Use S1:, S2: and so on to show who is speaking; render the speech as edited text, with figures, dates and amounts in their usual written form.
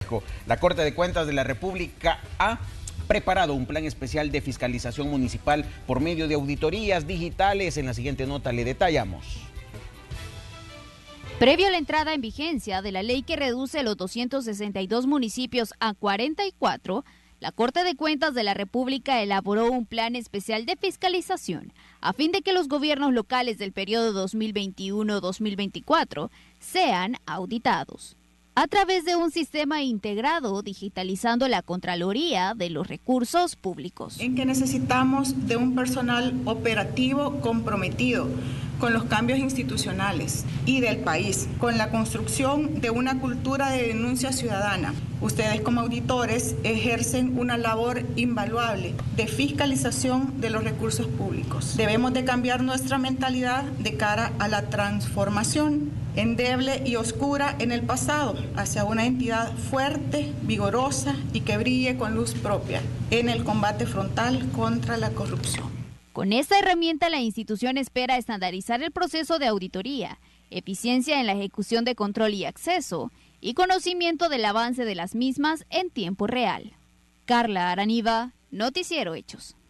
S1: La Corte de Cuentas de la República ha preparado un plan especial de fiscalización municipal por medio de auditorías digitales. En la siguiente nota le detallamos.
S2: Previo a la entrada en vigencia de la ley que reduce los 262 municipios a 44, la Corte de Cuentas de la República elaboró un plan especial de fiscalización a fin de que los gobiernos locales del periodo 2021-2024 sean auditados a través de un sistema integrado digitalizando la Contraloría de los Recursos Públicos.
S3: En que necesitamos de un personal operativo comprometido con los cambios institucionales y del país, con la construcción de una cultura de denuncia ciudadana. Ustedes como auditores ejercen una labor invaluable de fiscalización de los recursos públicos. Debemos de cambiar nuestra mentalidad de cara a la transformación endeble y oscura en el pasado hacia una entidad fuerte, vigorosa y que brille con luz propia en el combate frontal contra la corrupción.
S2: Con esta herramienta, la institución espera estandarizar el proceso de auditoría, eficiencia en la ejecución de control y acceso, y conocimiento del avance de las mismas en tiempo real. Carla Araniva, Noticiero Hechos.